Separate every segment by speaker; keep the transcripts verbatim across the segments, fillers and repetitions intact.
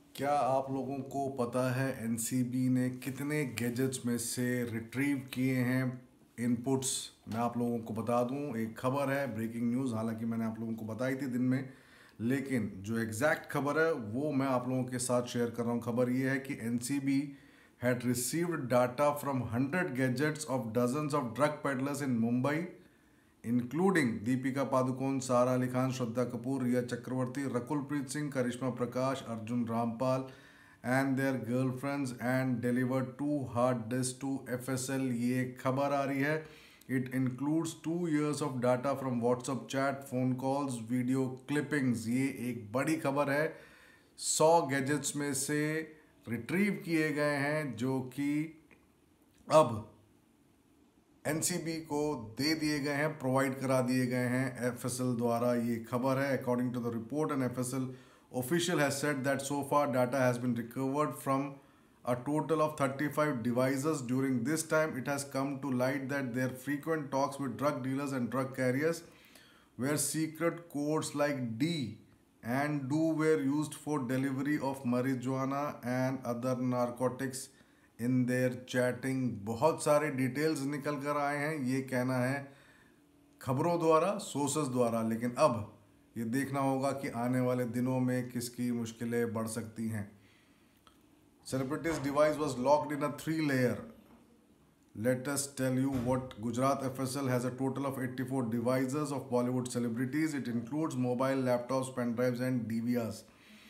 Speaker 1: क्या आप लोगों को पता है एनसीबी ने कितने गैजेट्स में से रिट्रीव किए हैं इनपुट्स? मैं आप लोगों को बता दूं, एक खबर है, ब्रेकिंग न्यूज़। हालांकि मैंने आप लोगों को बताई थी दिन में, लेकिन जो एग्जैक्ट खबर है वो मैं आप लोगों के साथ शेयर कर रहा हूं। खबर ये है कि NCB had received data from hundred gadgets of dozens of drug peddlers in Mumbai, including Deepika Padukone, Sara Ali Khan, Shraddha Kapoor, Rhea Chakraborty, Rakul Preet Singh, Karishma Prakash, Arjun Rampal and their girlfriends and delivered to hard disk to FSL. ये खबर आ रही है। It includes two years of data from WhatsApp chat, phone calls, video clippings. ये एक बड़ी खबर है। सौ गैजेट्स में से रिट्रीव किए गए हैं जो कि अब एनसीबी को दे दिए गए हैं, प्रोवाइड करा दिए गए हैं एफएसएल द्वारा। ये खबर है। According to the report, an FSL official has said that so far data has been recovered from a total of thirty-five devices. During this time, it has come to light that their frequent talks with drug dealers and drug carriers, where secret codes like D and Do were used for delivery of marijuana and other narcotics in their chatting. बहुत सारे details निकल कर आए हैं, ये कहना है खबरों द्वारा, सोर्सेस द्वारा। लेकिन अब ये देखना होगा कि आने वाले दिनों में किसकी मुश्किलें बढ़ सकती हैं। Celebrities device was locked in a three layer. Let us tell you what Gujarat F S L has a total of eighty-four devices of Bollywood celebrities. It includes mobile, laptops, pen drives and D V Rs.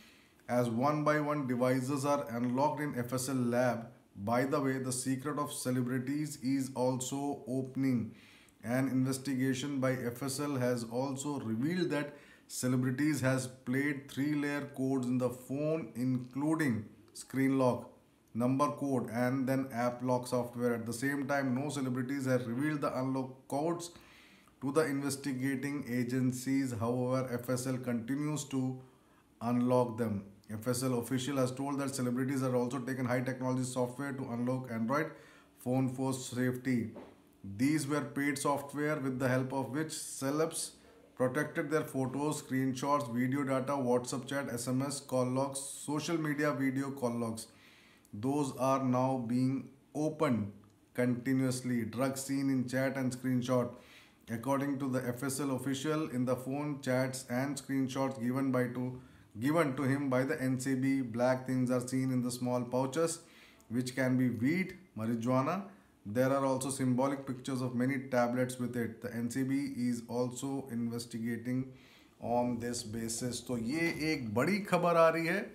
Speaker 1: As one by one devices are unlocked in F S L lab. By the way, the secret of celebrities is also opening. An investigation by F S L has also revealed that celebrities has played three-layer codes in the phone, including screen lock, number code, and then app lock software. At the same time, no celebrities have revealed the unlock codes to the investigating agencies. However, F S L continues to unlock them. F S L official has told that celebrities have also taken high technology software to unlock Android phone for safety. These were paid software with the help of which celebs protected their photos, screenshots, video data, WhatsApp chat, S M S, call logs, social media video call logs. Those are now being opened continuously. Drugs seen in chat and screenshot. According to the F S L official, in the phone chats and screenshots given by to given to him by the N C B, black things are seen in the small pouches, which can be weed, marijuana. There are also symbolic pictures of many tablets with it. The N C B is also investigating on this basis. तो ये एक बड़ी खबर आ रही है।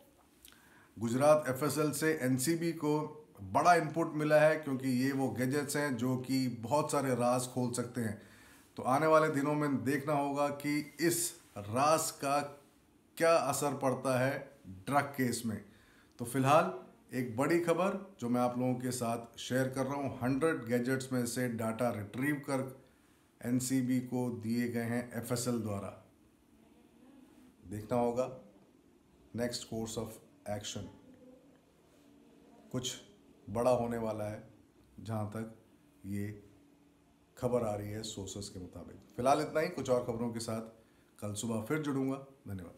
Speaker 1: Gujarat FSL से NCB को बड़ा इनपुट मिला है, क्योंकि ये वो गैजेट्स हैं जो कि बहुत सारे राज खोल सकते हैं। तो आने वाले दिनों में देखना होगा कि इस राज का क्या असर पड़ता है ड्रग केस में। तो फिलहाल एक बड़ी खबर जो मैं आप लोगों के साथ शेयर कर रहा हूँ, हंड्रेड गैजेट्स में से डाटा रिट्रीव कर एनसीबी को दिए गए हैं एफएसएल द्वारा। देखना होगा नेक्स्ट कोर्स ऑफ एक्शन, कुछ बड़ा होने वाला है जहाँ तक ये खबर आ रही है सोर्सेस के मुताबिक। फिलहाल इतना ही। कुछ और खबरों के साथ कल सुबह फिर जुड़ूंगा। धन्यवाद।